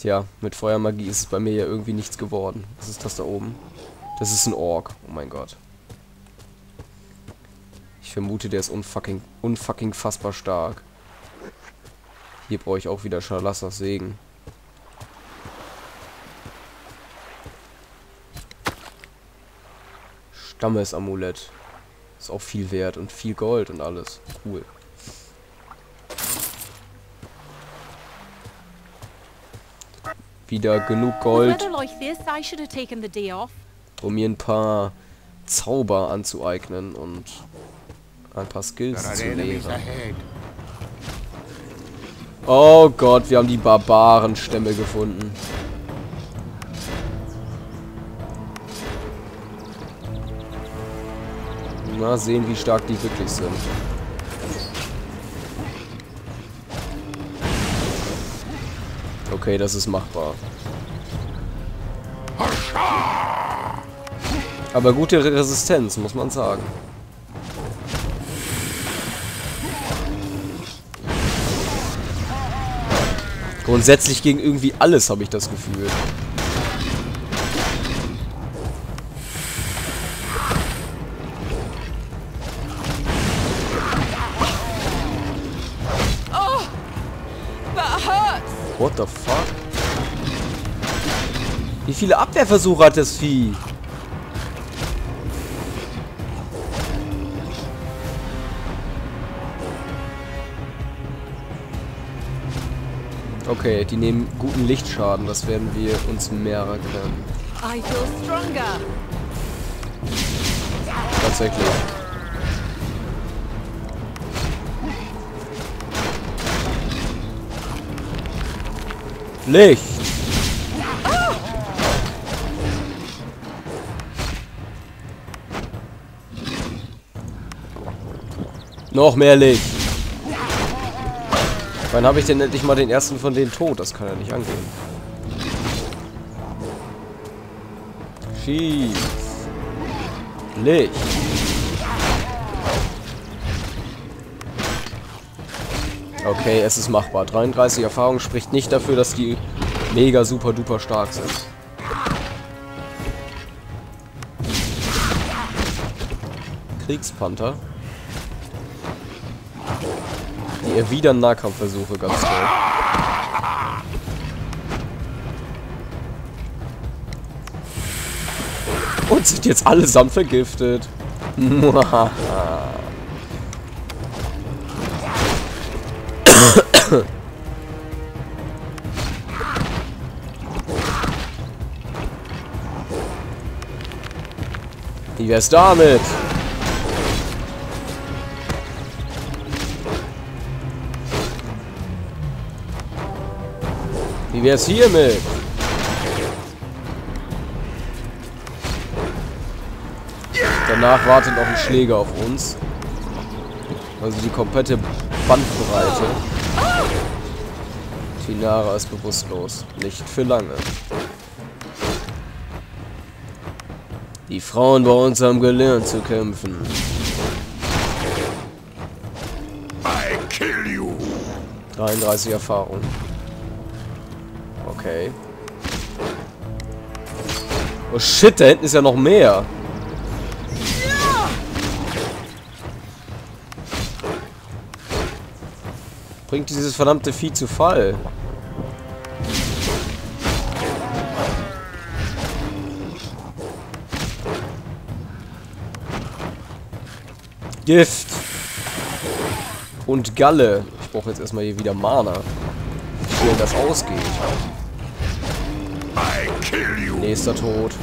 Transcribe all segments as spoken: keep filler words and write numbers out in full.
Tja, mit Feuermagie ist es bei mir ja irgendwie nichts geworden. Was ist das da oben? Das ist ein Ork. Oh mein Gott. Ich vermute, der ist unfucking, unfucking fassbar stark. Hier brauche ich auch wieder Schalassas Segen. Stammesamulett. Ist auch viel wert und viel Gold und alles. Cool. Wieder genug Gold, um mir ein paar Zauber anzueignen und ein paar Skills zu lehren. Oh Gott, wir haben die Barbarenstämme gefunden. Mal sehen, wie stark die wirklich sind. Okay, das ist machbar. Aber gute Resistenz, muss man sagen. Grundsätzlich gegen irgendwie alles, habe ich das Gefühl. What the fuck? Wie viele Abwehrversuche hat das Vieh? Okay, die nehmen guten Lichtschaden. Das werden wir uns merken können. I feel stronger. Tatsächlich. Licht! Noch mehr Licht! Wann habe ich denn endlich mal den ersten von denen tot? Das kann ja nicht angehen. Schieß! Licht! Okay, es ist machbar. dreiunddreißig Erfahrung spricht nicht dafür, dass die mega super duper stark sind. Kriegspanther. Die erwidern Nahkampfversuche, ganz toll. Und sind jetzt allesamt vergiftet. Wie wär's damit? Wie wär's hiermit? Danach wartet noch ein Schläger auf uns. Also die komplette Bandbreite. Tinara ist bewusstlos. Nicht für lange. Die Frauen bei uns haben gelernt zu kämpfen. I kill you. dreiunddreißig Erfahrung. Okay. Oh shit, da hinten ist ja noch mehr. Bringt dieses verdammte Vieh zu Fall. Gift. Und Galle. Ich brauche jetzt erstmal hier wieder Mana. Wie schnell das ausgeht. I kill you. Nächster Tod.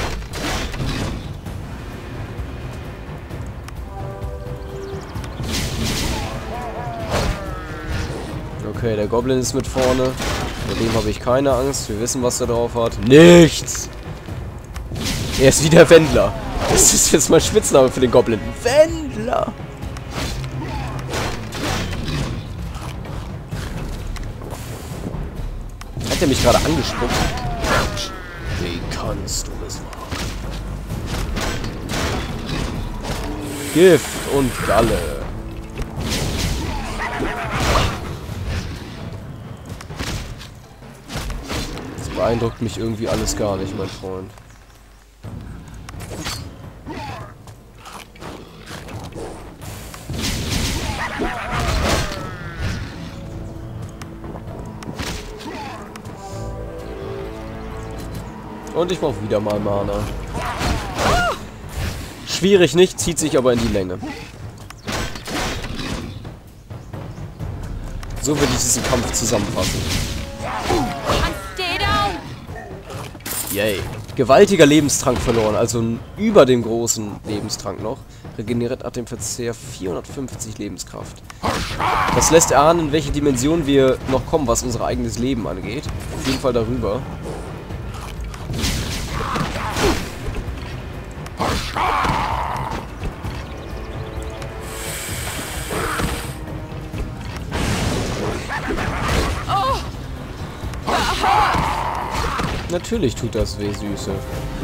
Okay, der Goblin ist mit vorne. Vor dem habe ich keine Angst. Wir wissen, was er drauf hat. Nichts! Er ist wieder Wendler. Das ist jetzt mein Spitzname für den Goblin. Wendler! Hat er mich gerade angespuckt? Wie kannst du es machen? Gift und Galle. beeindruckt mich irgendwie alles gar nicht, mein Freund. Und ich brauche wieder mal Mana. Schwierig nicht, zieht sich aber in die Länge. So würde ich diesen Kampf zusammenfassen. Yay. Gewaltiger Lebenstrank verloren, also über dem großen Lebenstrank noch. Regeneriert nach dem Verzehr vierhundertfünfzig Lebenskraft. Das lässt erahnen, in welche Dimension wir noch kommen, was unser eigenes Leben angeht. Auf jeden Fall darüber. Natürlich tut das weh, Süße.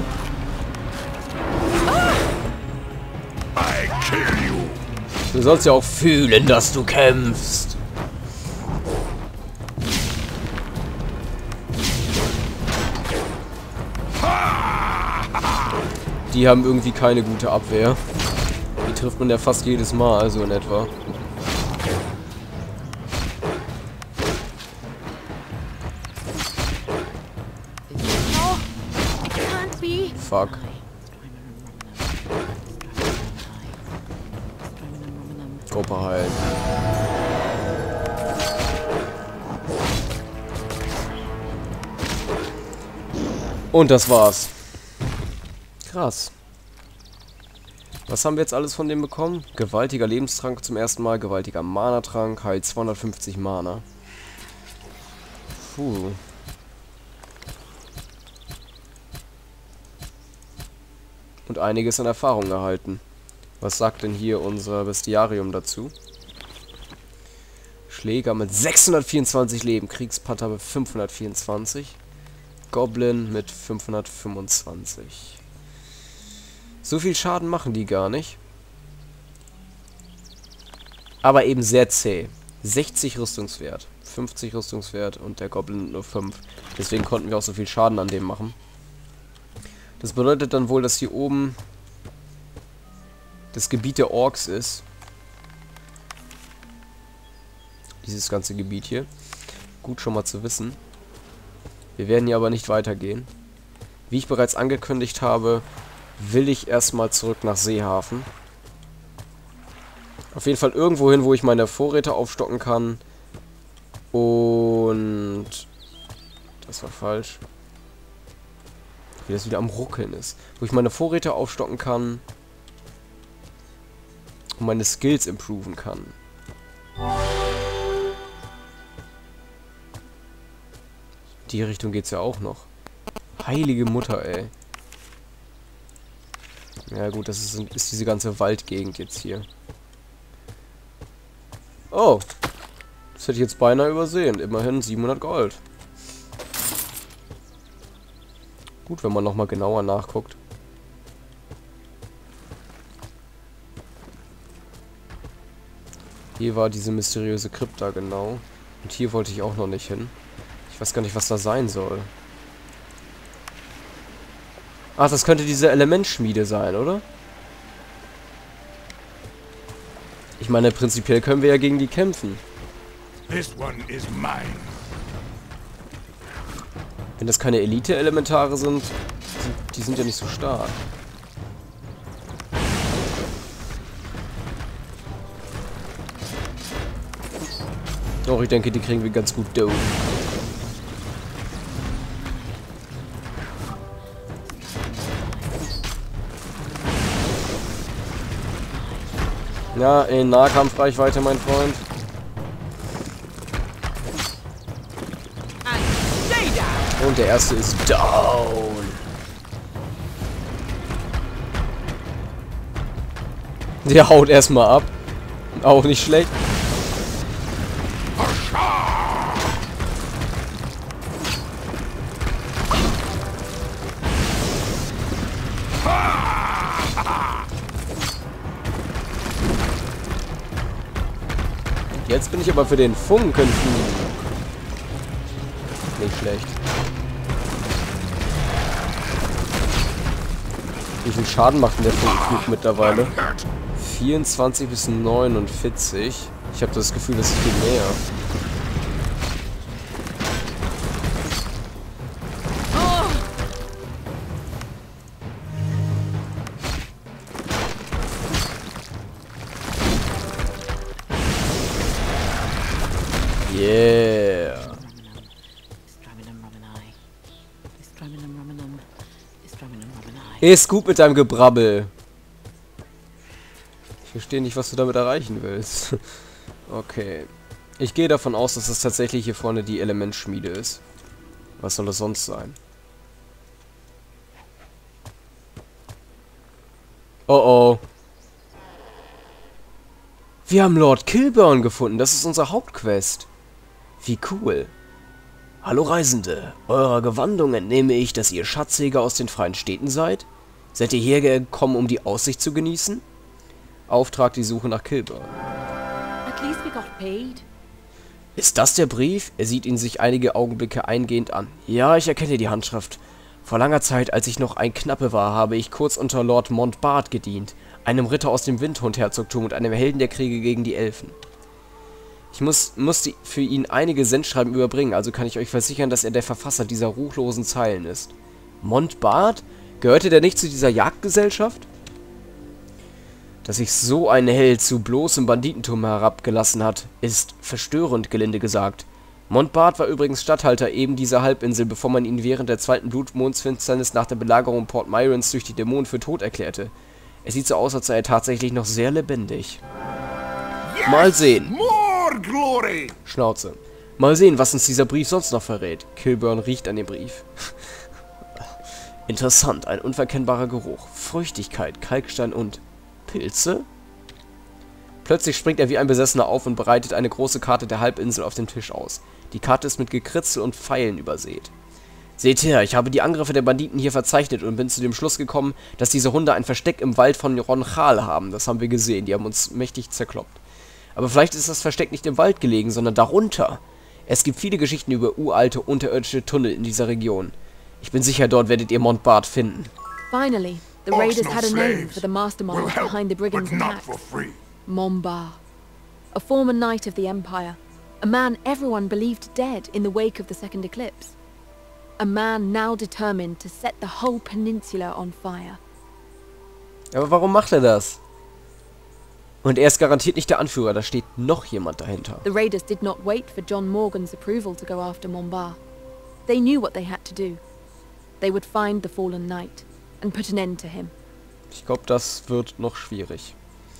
Du sollst ja auch fühlen, dass du kämpfst. Die haben irgendwie keine gute Abwehr. Die trifft man ja fast jedes Mal, also in etwa. Fuck. Gruppe heilen. Und das war's. Krass. Was haben wir jetzt alles von dem bekommen? Gewaltiger Lebenstrank zum ersten Mal, gewaltiger Mana-Trank, heilt zweihundertfünfzig Mana. Puh. Und einiges an Erfahrung erhalten. Was sagt denn hier unser Bestiarium dazu? Schläger mit sechshundertvierundzwanzig Leben, Kriegspanther mit fünfhundertvierundzwanzig, Goblin mit fünfhundertfünfundzwanzig. So viel Schaden machen die gar nicht. Aber eben sehr zäh. sechzig Rüstungswert, fünfzig Rüstungswert und der Goblin nur fünf. Deswegen konnten wir auch so viel Schaden an dem machen. Das bedeutet dann wohl, dass hier oben das Gebiet der Orks ist. Dieses ganze Gebiet hier. Gut schon mal zu wissen. Wir werden hier aber nicht weitergehen. Wie ich bereits angekündigt habe, will ich erstmal zurück nach Seehafen. Auf jeden Fall irgendwo hin, wo ich meine Vorräte aufstocken kann. Und... das war falsch. Wie das wieder am Ruckeln ist. Wo ich meine Vorräte aufstocken kann. Und meine Skills improven kann. Die Richtung geht's ja auch noch. Heilige Mutter, ey. Ja gut, das ist, ist diese ganze Waldgegend jetzt hier. Oh. Das hätte ich jetzt beinahe übersehen. Immerhin siebenhundert Gold. Gut, wenn man nochmal genauer nachguckt. Hier war diese mysteriöse Krypta genau. Und hier wollte ich auch noch nicht hin. Ich weiß gar nicht, was da sein soll. Ach, das könnte diese Elementschmiede sein, oder? Ich meine, prinzipiell können wir ja gegen die kämpfen. This one is mine. Wenn das keine Elite-Elementare sind, sind, die sind ja nicht so stark. Doch, ich denke, die kriegen wir ganz gut down. Ja, in Nahkampfreichweite, mein Freund. Und der erste ist down. Der haut erstmal ab. Auch nicht schlecht. Jetzt bin ich aber für den Funkenflug. Nicht schlecht. Wie viel Schaden macht denn der Funkenflug mittlerweile? vierundzwanzig bis neunundvierzig. Ich habe das Gefühl, das ist viel mehr. Yeah. Ist gut mit deinem Gebrabbel. Ich verstehe nicht, was du damit erreichen willst. Okay. Ich gehe davon aus, dass es tatsächlich hier vorne die Elementschmiede ist. Was soll das sonst sein? Oh oh. Wir haben Lord Kilburn gefunden. Das ist unsere Hauptquest. Wie cool. Hallo Reisende. Eurer Gewandung entnehme ich, dass ihr Schatzjäger aus den freien Städten seid? Seid ihr hierher gekommen, um die Aussicht zu genießen? Auftrag die Suche nach Kilburn. At least we got paid. Ist das der Brief? Er sieht ihn sich einige Augenblicke eingehend an. Ja, ich erkenne die Handschrift. Vor langer Zeit, als ich noch ein Knappe war, habe ich kurz unter Lord Montbard gedient, einem Ritter aus dem Windhund-Herzogtum und einem Helden der Kriege gegen die Elfen. Ich muss, musste für ihn einige Sendschreiben überbringen, also kann ich euch versichern, dass er der Verfasser dieser ruchlosen Zeilen ist. Montbard? Gehörte der nicht zu dieser Jagdgesellschaft? Dass sich so ein Held zu bloßem Banditentum herabgelassen hat, ist verstörend, gelinde gesagt. Montbard war übrigens Statthalter eben dieser Halbinsel, bevor man ihn während der zweiten Blutmondsfinsternis nach der Belagerung Port Myrons durch die Dämonen für tot erklärte. Es sieht so aus, als sei er tatsächlich noch sehr lebendig. Yes, mal sehen. More glory. Schnauze. Mal sehen, was uns dieser Brief sonst noch verrät. Kilburn riecht an dem Brief. Interessant, ein unverkennbarer Geruch. Feuchtigkeit, Kalkstein und Pilze? Plötzlich springt er wie ein Besessener auf und breitet eine große Karte der Halbinsel auf dem Tisch aus. Die Karte ist mit Gekritzel und Pfeilen übersät. Seht her, ich habe die Angriffe der Banditen hier verzeichnet und bin zu dem Schluss gekommen, dass diese Hunde ein Versteck im Wald von Ronchal haben. Das haben wir gesehen, die haben uns mächtig zerkloppt. Aber vielleicht ist das Versteck nicht im Wald gelegen, sondern darunter. Es gibt viele Geschichten über uralte, unterirdische Tunnel in dieser Region. Ich bin sicher, dort werdet ihr Montbard finden. Finally, the raiders had a name for the mastermind behind the brigands' attack. Montbard. A former knight of the Empire. A man everyone believed dead in the wake of the second eclipse. A man now determined to set the whole peninsula on fire. Aber warum macht er das? Und er ist garantiert nicht der Anführer, da steht noch jemand dahinter. The raiders did not wait for John Morgan's approval to go after Montbard. They knew what they had to do. They would find the fallen knight and put an end to him. Ich glaube, das wird noch schwierig.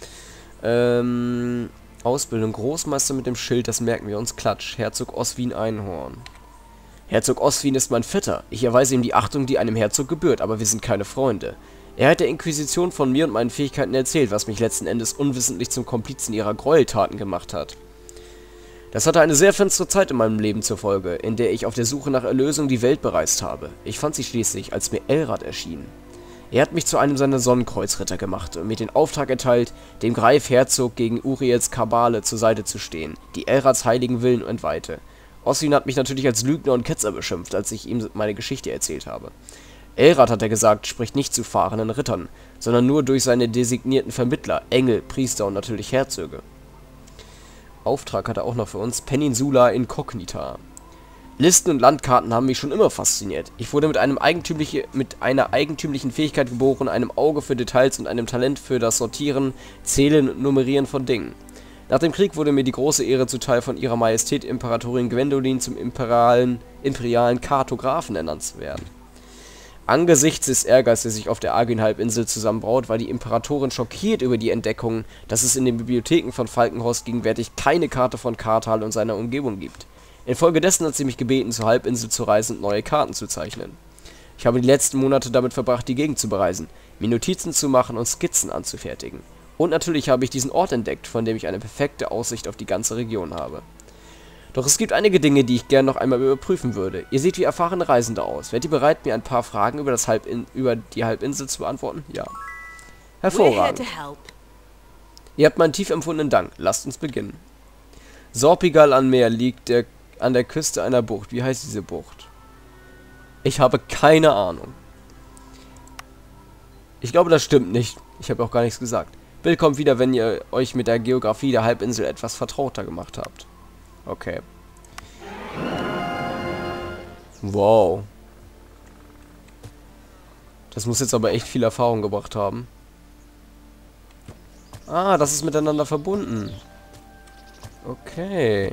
Ähm, Ausbildung. Großmeister mit dem Schild, das merken wir uns. Klatsch. Herzog Oswin Einhorn. Herzog Oswin ist mein Vetter. Ich erweise ihm die Achtung, die einem Herzog gebührt, aber wir sind keine Freunde. Er hat der Inquisition von mir und meinen Fähigkeiten erzählt, was mich letzten Endes unwissentlich zum Komplizen ihrer Gräueltaten gemacht hat. Das hatte eine sehr finstere Zeit in meinem Leben zur Folge, in der ich auf der Suche nach Erlösung die Welt bereist habe. Ich fand sie schließlich, als mir Elrad erschien. Er hat mich zu einem seiner Sonnenkreuzritter gemacht und mir den Auftrag erteilt, dem Greifherzog gegen Uriels Kabale zur Seite zu stehen, die Elrads heiligen Willen entweihte. Oswin hat mich natürlich als Lügner und Ketzer beschimpft, als ich ihm meine Geschichte erzählt habe. Elrad, hat er gesagt, spricht nicht zu fahrenden Rittern, sondern nur durch seine designierten Vermittler, Engel, Priester und natürlich Herzöge. Auftrag hat er auch noch für uns, Peninsula Incognita. Listen und Landkarten haben mich schon immer fasziniert. Ich wurde mit, einem eigentümliche, mit einer eigentümlichen Fähigkeit geboren, einem Auge für Details und einem Talent für das Sortieren, Zählen und Nummerieren von Dingen. Nach dem Krieg wurde mir die große Ehre zuteil, von ihrer Majestät Imperatorin Gwendolin zum imperialen, imperialen Kartografen ernannt zu werden. Angesichts des Ärgers, der sich auf der Arguin-Halbinsel zusammenbraut, war die Imperatorin schockiert über die Entdeckung, dass es in den Bibliotheken von Falkenhorst gegenwärtig keine Karte von Karthal und seiner Umgebung gibt. Infolgedessen hat sie mich gebeten, zur Halbinsel zu reisen und neue Karten zu zeichnen. Ich habe die letzten Monate damit verbracht, die Gegend zu bereisen, mir Notizen zu machen und Skizzen anzufertigen. Und natürlich habe ich diesen Ort entdeckt, von dem ich eine perfekte Aussicht auf die ganze Region habe. Doch es gibt einige Dinge, die ich gern noch einmal überprüfen würde. Ihr seht wie erfahrene Reisende aus. Wärt ihr bereit, mir ein paar Fragen über, das Halbin über die Halbinsel zu beantworten? Ja. Hervorragend. Ihr habt meinen tief empfundenen Dank. Lasst uns beginnen. Sorpigal an Meer liegt der, an der Küste einer Bucht. Wie heißt diese Bucht? Ich habe keine Ahnung. Ich glaube, das stimmt nicht. Ich habe auch gar nichts gesagt. Bill kommt wieder, wenn ihr euch mit der Geografie der Halbinsel etwas vertrauter gemacht habt. Okay. Wow. Das muss jetzt aber echt viel Erfahrung gebracht haben. Ah, das ist miteinander verbunden. Okay.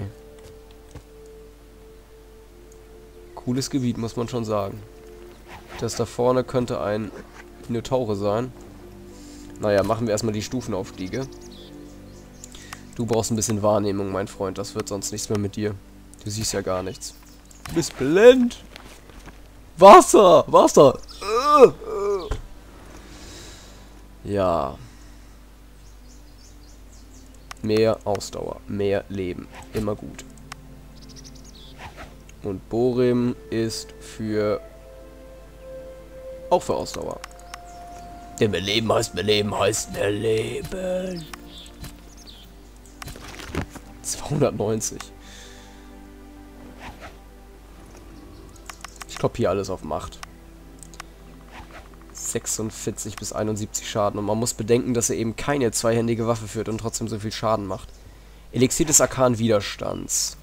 Cooles Gebiet, muss man schon sagen. Das da vorne könnte ein Minotaure sein. Naja, machen wir erstmal die Stufenaufstiege. Du brauchst ein bisschen Wahrnehmung, mein Freund. Das wird sonst nichts mehr mit dir. Du siehst ja gar nichts. Du bist blind. Wasser! Wasser! Ja. Mehr Ausdauer. Mehr Leben. Immer gut. Und Borim ist für... auch für Ausdauer. Denn mehr Leben heißt mehr Leben heißt mehr Leben. zweihundertneunzig. Ich klopp hier alles auf Macht. sechsundvierzig bis einundsiebzig Schaden. Und man muss bedenken, dass er eben keine zweihändige Waffe führt und trotzdem so viel Schaden macht. Elixier des Arkanen Widerstands.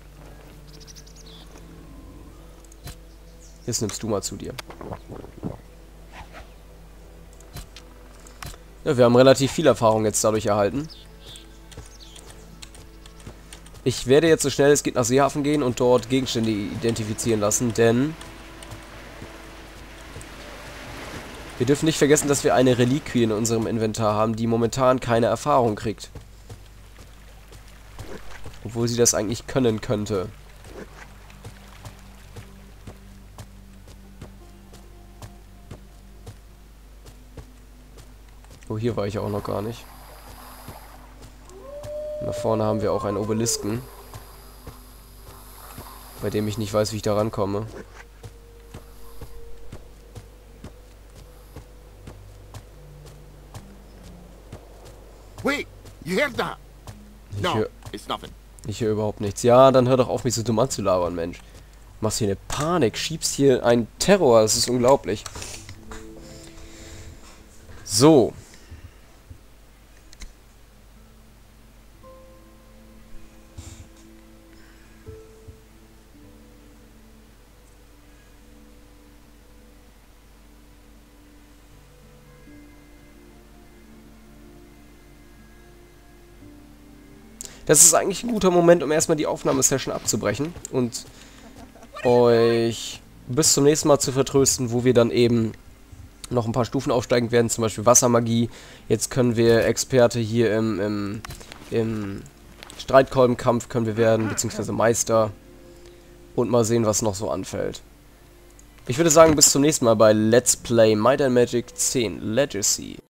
Jetzt nimmst du mal zu dir. Ja, wir haben relativ viel Erfahrung jetzt dadurch erhalten. Ich werde jetzt so schnell es geht nach Seehafen gehen und dort Gegenstände identifizieren lassen, denn wir dürfen nicht vergessen, dass wir eine Reliquie in unserem Inventar haben, die momentan keine Erfahrung kriegt. Obwohl sie das eigentlich können könnte. Oh, hier war ich auch noch gar nicht. Und da vorne haben wir auch einen Obelisken, bei dem ich nicht weiß, wie ich da rankomme. Wait, you hear that? Ich No, höre it's nothing. ich hör überhaupt nichts. Ja, dann hör doch auf, mich so dumm anzulabern, Mensch. Du machst hier eine Panik, schiebst hier einen Terror, das ist unglaublich. So. Das ist eigentlich ein guter Moment, um erstmal die Aufnahmesession abzubrechen und euch bis zum nächsten Mal zu vertrösten, wo wir dann eben noch ein paar Stufen aufsteigen werden, zum Beispiel Wassermagie. Jetzt können wir Experte hier im, im, im Streitkolbenkampf können wir werden, beziehungsweise Meister. Und mal sehen, was noch so anfällt. Ich würde sagen, bis zum nächsten Mal bei Let's Play Might and Magic zehn Legacy.